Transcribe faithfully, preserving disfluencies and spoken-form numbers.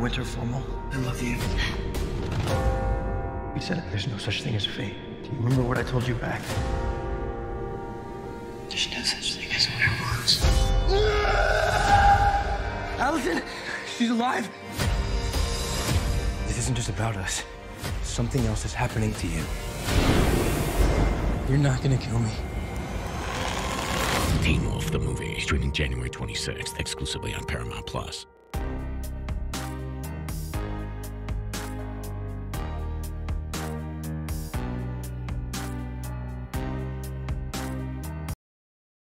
winter formal. I love you. You said there's no such thing as fate. Do you remember what I told you back? There's no such thing as werewolves. Allison! She's alive! This isn't just about us. Something else is happening to you. You're not gonna kill me. Teen Wolf, the movie, streaming January twenty-sixth, exclusively on Paramount Plus.